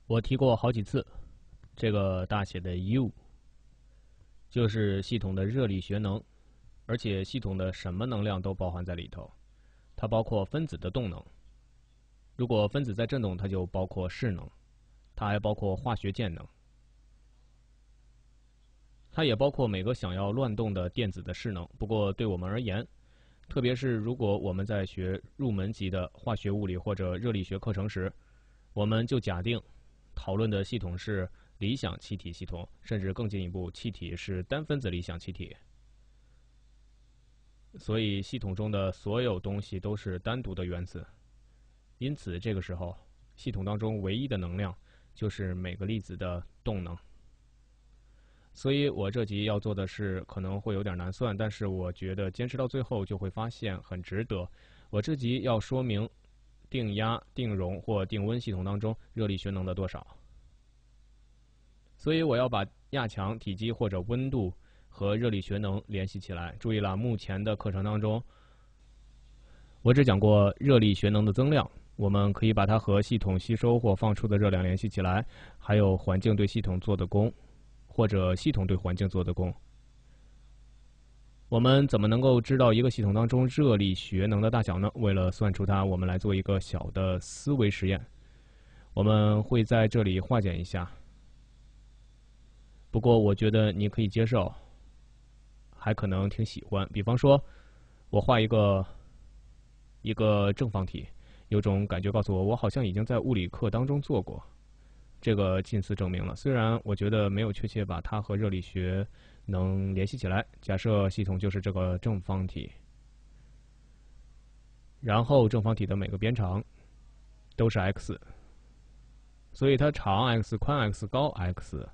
我提过好几次，这个大写的 U 就是系统的热力学能，而且系统的什么能量都包含在里头，它包括分子的动能。如果分子在振动，它就包括势能，它还包括化学键能，它也包括每个想要乱动的电子的势能。不过对我们而言，特别是如果我们在学入门级的化学物理或者热力学课程时，我们就假定讨论的系统是理想气体系统，甚至更进一步，气体是单分子理想气体。所以系统中的所有东西都是单独的原子。因此，这个时候，系统当中唯一的能量就是每个粒子的动能。所以我这集要做的是可能会有点难算，但是我觉得坚持到最后就会发现很值得。我这集要说明定压、定容或定温系统当中热力学能的多少。所以我要把压强、体积或者温度和热力学能联系起来。注意了，目前的课程当中，我只讲过热力学能的增量，我们可以把它和系统吸收或放出的热量联系起来，还有环境对系统做的功，或者系统对环境做的功。我们怎么能够知道一个系统当中热力学能的大小呢？为了算出它，我们来做一个小的思维实验。我们会在这里化简一下，不过我觉得你可以接受，还可能挺喜欢。比方说，我画一个正方体，有种感觉告诉我，我好像已经在物理课当中做过。这个近似证明了，虽然我觉得没有确切把它和热力学能联系起来。假设系统就是这个正方体，然后正方体的每个边长都是 x， 所以它长 x、宽 x、高 x，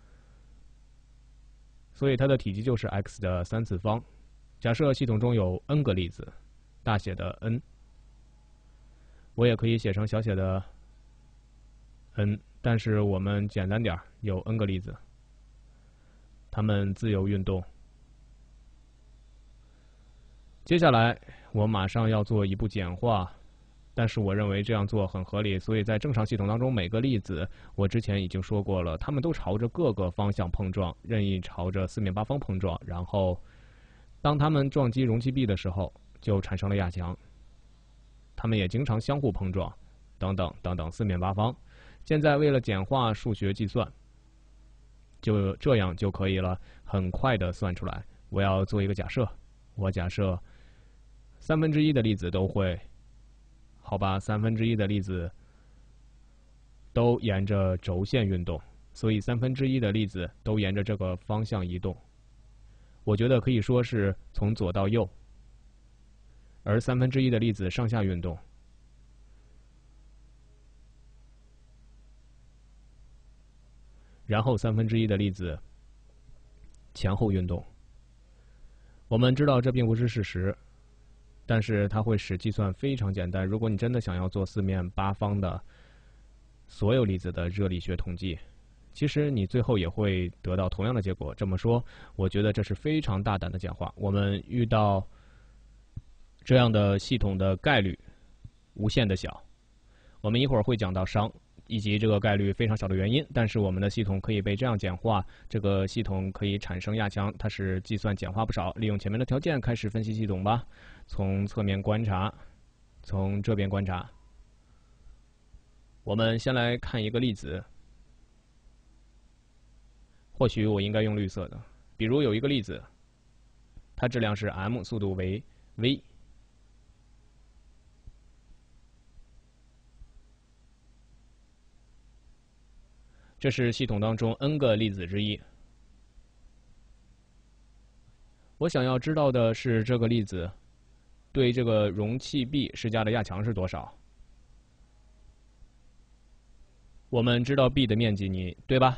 所以它的体积就是 x 的3次方。假设系统中有 n 个粒子，大写的 n， 我也可以写成小写的 n， 但是我们简单点，有 n 个粒子，它们自由运动。接下来我马上要做一步简化，但是我认为这样做很合理，所以在正常系统当中，每个粒子我之前已经说过了，它们都朝着各个方向碰撞，任意朝着四面八方碰撞，然后当它们撞击容器壁的时候，就产生了压强。它们也经常相互碰撞，等等等等，四面八方。现在为了简化数学计算，就这样就可以了，很快的算出来。我要做一个假设，我假设1/3的粒子都会，好吧，1/3的粒子都沿着轴线运动，所以1/3的粒子都沿着这个方向移动。我觉得可以说是从左到右，而1/3的粒子上下运动。然后1/3的粒子前后运动。我们知道这并不是事实，但是它会使计算非常简单。如果你真的想要做四面八方的所有粒子的热力学统计，其实你最后也会得到同样的结果。这么说，我觉得这是非常大胆的简化。我们遇到这样的系统的概率无限的小。我们一会儿会讲到熵以及这个概率非常小的原因，但是我们的系统可以被这样简化，这个系统可以产生压强，它是计算简化不少。利用前面的条件开始分析系统吧，从侧面观察，从这边观察。我们先来看一个例子，或许我应该用绿色的。比如有一个粒子，它质量是 m， 速度为 v。这是系统当中 n 个粒子之一。我想要知道的是这个粒子对这个容器壁施加的压强是多少。我们知道 B 的面积，对吧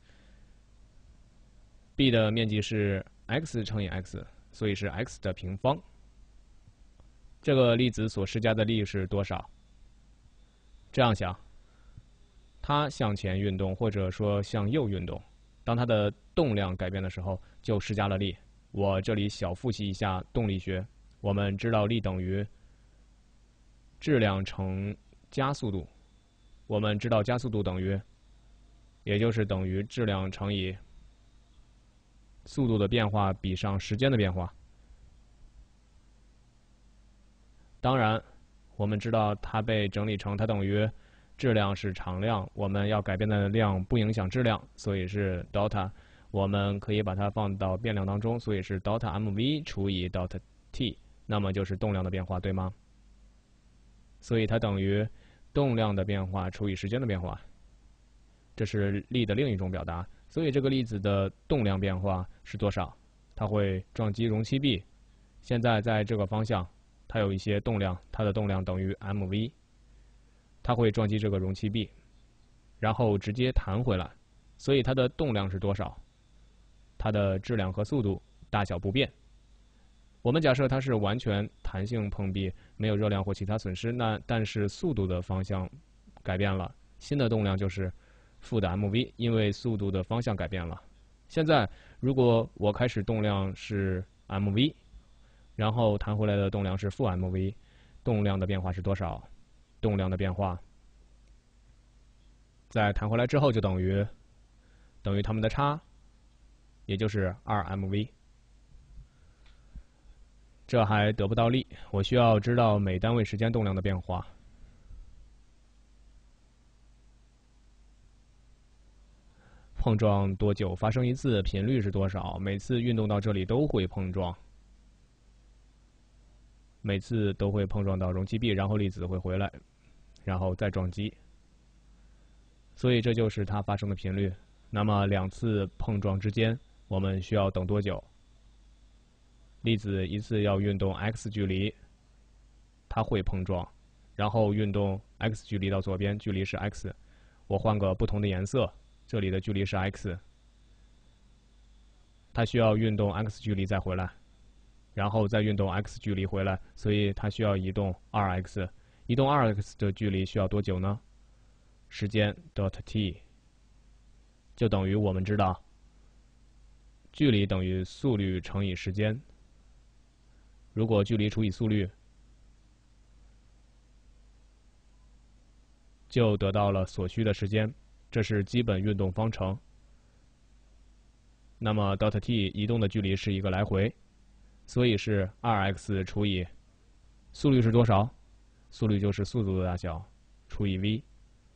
？B 的面积是 x 乘以 x， 所以是 x 的平方。这个粒子所施加的力是多少？这样想。它向前运动，或者说向右运动，当它的动量改变的时候，就施加了力。我这里小复习一下动力学，我们知道力等于质量乘加速度，我们知道加速度等于也就是等于质量乘以速度的变化比上时间的变化。当然，我们知道它被整理成它等于质量是常量，我们要改变的量不影响质量，所以是 delta。我们可以把它放到变量当中，所以是 delta mv 除以 delta t， 那么就是动量的变化，对吗？所以它等于动量的变化除以时间的变化。这是力的另一种表达。所以这个粒子的动量变化是多少？它会撞击容器壁。现在在这个方向，它有一些动量，它的动量等于 mv， 它会撞击这个容器壁，然后直接弹回来。所以它的动量是多少？它的质量和速度大小不变。我们假设它是完全弹性碰壁，没有热量或其他损失，但是速度的方向改变了，新的动量就是负的 mv， 因为速度的方向改变了。现在如果我开始动量是 mv， 然后弹回来的动量是负 mv， 动量的变化是多少？动量的变化在弹回来之后就等于它们的差，也就是2mv。这还得不到力，我需要知道每单位时间动量的变化。碰撞多久发生一次？频率是多少？每次运动到这里都会碰撞，每次都会碰撞到容器壁，然后粒子会回来，然后再撞击。所以这就是它发生的频率。那么2次碰撞之间，我们需要等多久？粒子一次要运动 x 距离，它会碰撞，然后运动 x 距离到左边，距离是 x。我换个不同的颜色，这里的距离是 x。它需要运动 x 距离再回来，然后再运动 x 距离回来，所以它需要移动 2x。移动 2x 的距离需要多久呢？时间 delta t 就等于我们知道，距离等于速率乘以时间。如果距离除以速率，就得到了所需的时间，这是基本运动方程。那么 delta t 移动的距离是一个来回，所以是 2x 除以速率是多少？速率就是速度的大小除以 v，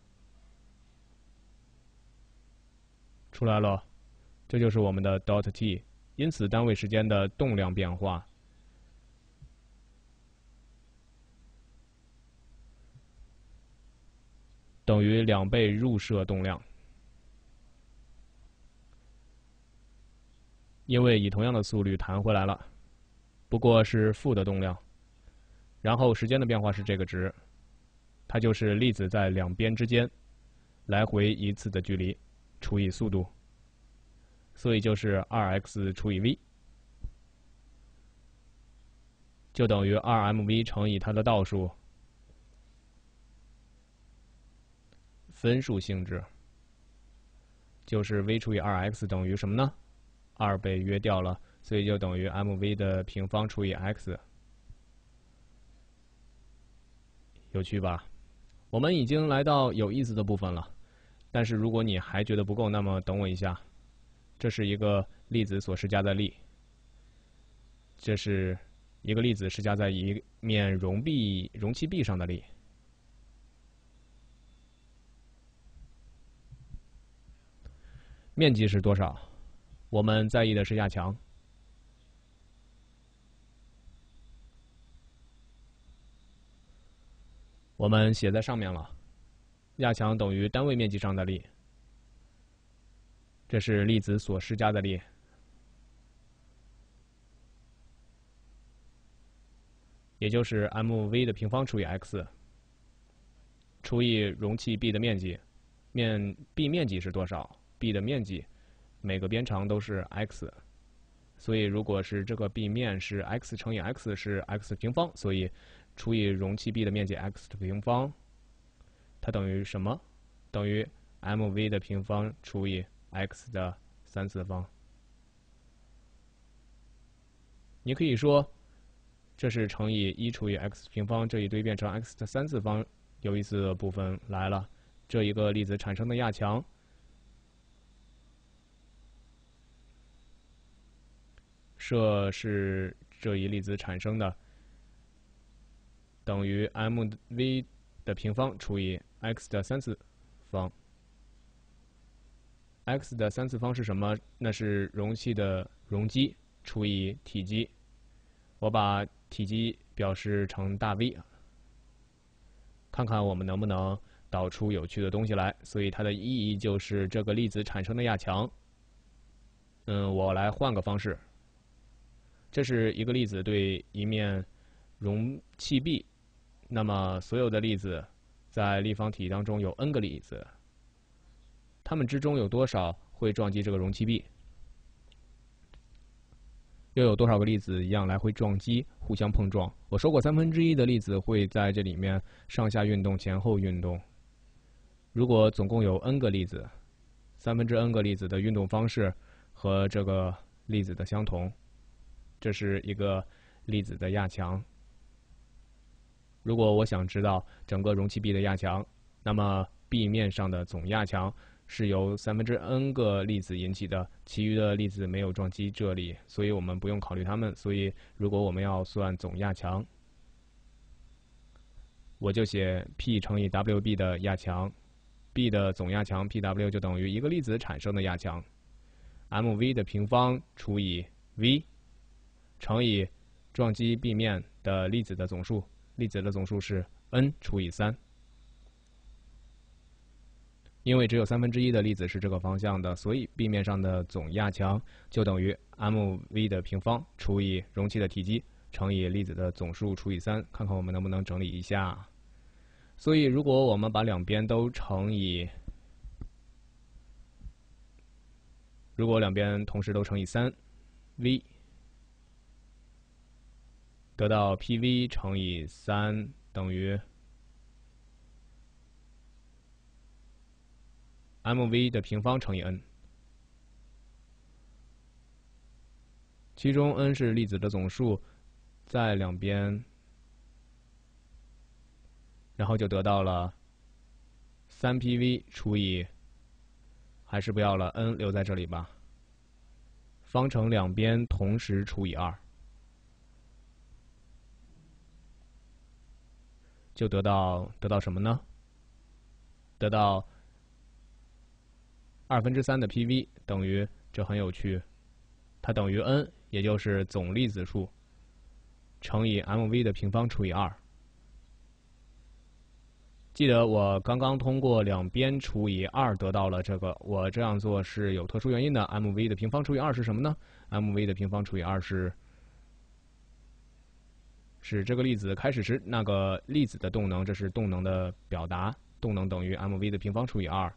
出来了，这就是我们的 delta t。因此，单位时间的动量变化等于2倍入射动量，因为以同样的速率弹回来了，不过是负的动量。然后时间的变化是这个值，它就是粒子在两边之间来回一次的距离除以速度，所以就是 2x 除以 v， 就等于 2mv 乘以它的倒数。分数性质就是 v 除以 2x 等于什么呢？2被约掉了，所以就等于 mv 的平方除以 x。有趣吧？我们已经来到有意思的部分了，但是如果你还觉得不够，那么等我一下。这是一个粒子所施加的力，这是一个粒子施加在一面容器壁上的力。面积是多少？我们在意的是压强。我们写在上面了，压强等于单位面积上的力。这是粒子所施加的力，也就是 mv 的平方除以 x， 除以容器壁的面积。壁面积是多少？壁的面积，每个边长都是 x， 所以如果是这个壁面是 x 乘以 x 是 x 平方，所以除以容器壁的面积 x 的平方，它等于什么？等于 mv 的平方除以 x 的3次方。你可以说，这是乘以1除以 x 平方这一堆变成 x 的3次方。有意思的部分来了，这一个粒子产生的压强设是这一粒子产生的，等于 mv 的平方除以 x 的3次方。x 的3次方是什么？那是容器的容积除以体积。我把体积表示成大 V， 看看我们能不能导出有趣的东西来。所以它的意义就是这个粒子产生的压强。我来换个方式。这是一个粒子对一面容器壁，那么所有的粒子在立方体当中有 n 个粒子，它们之中有多少会撞击这个容器壁？又有多少个粒子一样来回撞击，互相碰撞？我说过1/3的粒子会在这里面上下运动、前后运动。如果总共有 n 个粒子，n 个粒子的运动方式和这个粒子的相同，这是一个粒子的压强。如果我想知道整个容器壁的压强，那么壁面上的总压强是由n 个粒子引起的，其余的粒子没有撞击这里，所以我们不用考虑它们。所以，如果我们要算总压强，我就写 P 乘以 Wb 的压强 ，B 的总压强 Pw 就等于一个粒子产生的压强 ，mv 的平方除以 v 乘以撞击壁面的粒子的总数，粒子的总数是 n 除以3。因为只有1/3的粒子是这个方向的，所以壁面上的总压强就等于 mv 的平方除以容器的体积乘以粒子的总数除以3。看看我们能不能整理一下。所以，如果我们把两边都乘以，如果两边同时都乘以3v， 得到 Pv 乘以3等于 mv 的平方乘以 n， 其中 n 是粒子的总数，在两边，然后就得到了3Pv 除以，还是不要了 ，n 留在这里吧，方程两边同时除以2，就得到什么呢？得到2/3的 Pv 等于，这很有趣，它等于 n， 也就是总粒子数乘以 mv 的平方除以2。记得我刚刚通过两边除以2得到了这个，我这样做是有特殊原因的。mv 的平方除以2是什么呢？ mv 的平方除以2是这个粒子开始时那个粒子的动能，这是动能的表达，动能等于 mv 的平方除以2。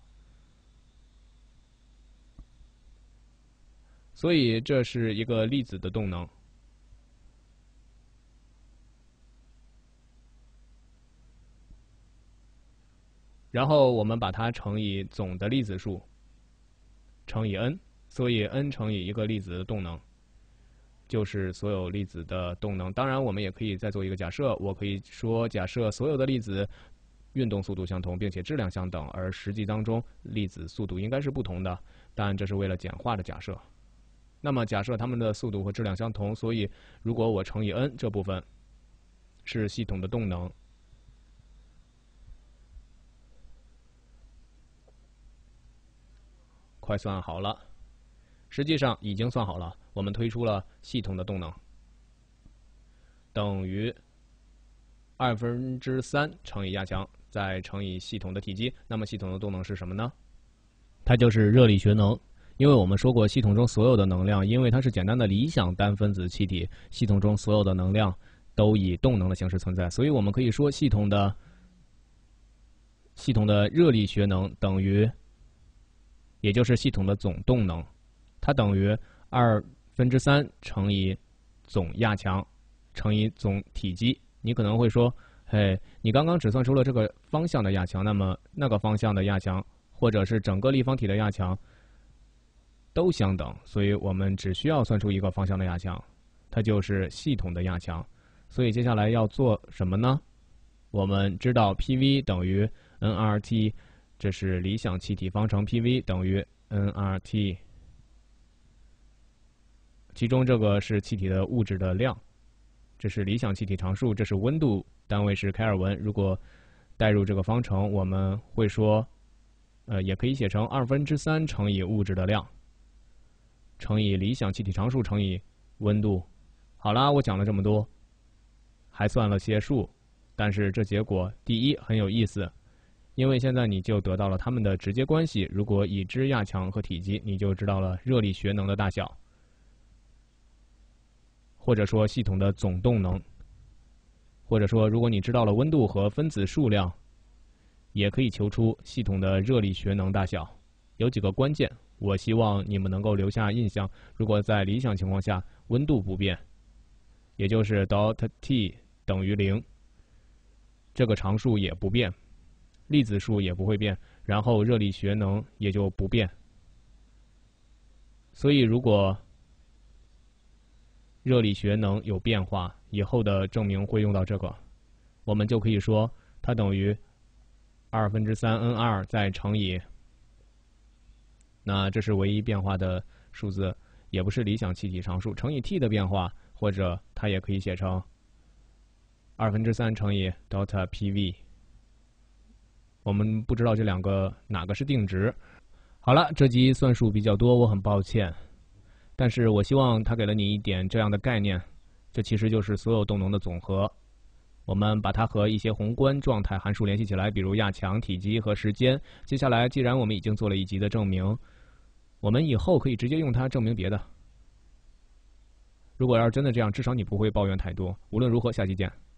所以这是一个粒子的动能。然后我们把它乘以总的粒子数，乘以 n， 所以 n 乘以一个粒子的动能，就是所有粒子的动能。当然，我们也可以再做一个假设，我可以说，假设所有的粒子运动速度相同，并且质量相等，而实际当中粒子速度应该是不同的，但这是为了简化的假设。那么假设它们的速度和质量相同，所以如果我乘以 n 这部分是系统的动能，快算好了，实际上已经算好了，我们推出了系统的动能等于3/2乘以压强再乘以系统的体积。那么系统的动能是什么呢？它就是热力学能。因为我们说过，系统中所有的能量，因为它是简单的理想单分子气体，系统中所有的能量都以动能的形式存在，所以我们可以说系统的热力学能等于，也就是系统的总动能，它等于2/3乘以总压强乘以总体积。你可能会说，嘿，你刚刚只算出了这个方向的压强，那么那个方向的压强，或者是整个立方体的压强都相等，所以我们只需要算出一个方向的压强，它就是系统的压强。所以接下来要做什么呢？我们知道 Pv 等于 nRT， 这是理想气体方程 Pv 等于 nRT 其中这个是气体的物质的量，这是理想气体常数，这是温度，单位是开尔文。如果代入这个方程，我们会说，也可以写成3/2乘以物质的量乘以理想气体常数乘以温度。好啦，我讲了这么多，还算了些数，但是这结果第一很有意思，因为现在你就得到了它们的直接关系。如果已知压强和体积，你就知道了热力学能的大小，或者说系统的总动能，或者说如果你知道了温度和分子数量，也可以求出系统的热力学能大小。有几个关键，我希望你们能够留下印象。如果在理想情况下温度不变，也就是 delta T 等于0，这个常数也不变，粒子数也不会变，然后热力学能也就不变。所以如果热力学能有变化，以后的证明会用到这个，我们就可以说它等于2/3N2再乘以，那这是唯一变化的数字，也不是理想气体常数，乘以 T 的变化，或者它也可以写成2/3乘以 delta PV。我们不知道这两个哪个是定值。好了，这集算术比较多，我很抱歉，但是我希望它给了你一点这样的概念，这其实就是所有动能的总和。我们把它和一些宏观状态函数联系起来，比如压强、体积和时间。接下来，既然我们已经做了一集的证明，我们以后可以直接用它证明别的。如果要是真的这样，至少你不会抱怨太多。无论如何，下期见。